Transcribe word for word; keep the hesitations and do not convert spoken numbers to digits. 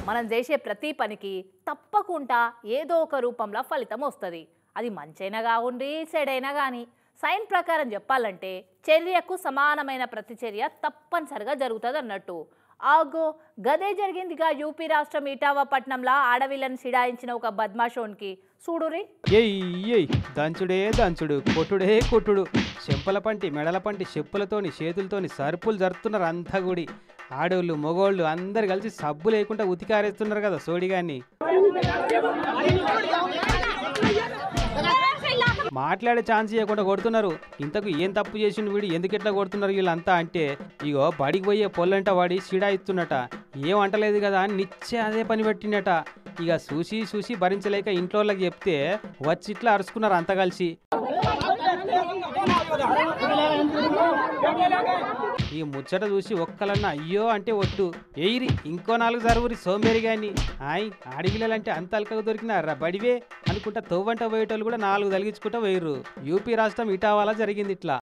మనం చేసే ప్రతి పనికి తప్పకుండా ఏదో ఒక రూపంలో ఫలితం వస్తుంది. అది మంచైనా కావుండి చెడైనా కానీ. సైన్ ప్రకారం చెప్పాలంటే చర్యకు సమానమైన ప్రతిచర్య తప్పనిసరిగా జరుగుతుంది అన్నట్టు. ఆగో గదే జరిగిందిగా యూపీ రాష్ట్రం ఇటావా పట్నంలో ఆడవిలను సిడాయించిన ఒక బద్మాషోన్కి చూడురి. ఏయ్ ఏయ్ దంచుడే దంచుడు, కొట్టుడే కొట్టుడు, చెంపల పంటి మెడల పంటి చెప్పులతోని చేతులతోని సరుపులు జరుపుతున్నారు అంతా గుడి. ఆడోళ్ళు మగోళ్ళు అందరు కలిసి సబ్బు లేకుండా ఉతికారేస్తున్నారు కదా సోడిగాన్ని. మాట్లాడే ఛాన్స్ ఇవ్వకుండా కొడుతున్నారు. ఇంతకు ఏం తప్పు చేసిండు వీడు, ఎందుకు ఎట్లా కొడుతున్నారు వీళ్ళంతా అంటే, ఇగో బడికి పోయే పొల్లంట వాడి సిడాయిస్తున్నట. ఏం అంటలేదు కదా అని నిచ్చే అదే పని పెట్టిండట. ఇక చూసి చూసి భరించలేక ఇంట్లో వాళ్ళకి చెప్తే వచ్చి ఇట్లా అరుచుకున్నారు అంతా కలిసి. ఈ ముచ్చట చూసి ఒక్కలన్నా అయ్యో అంటే ఒట్టు ఎయిరి ఇంకో నాలుగు జరువురి సోంబేరి గాని. ఆయ్ ఆడపిల్లలంటే అంత అల్కగా దొరికినారా బడివే అనుకుంటా తవ్వంట పోయేటోళ్ళు కూడా నాలుగు తలిగించుకుంటా వేయరు. యూపీ రాష్ట్రం ఇటావాలా జరిగింది ఇట్లా.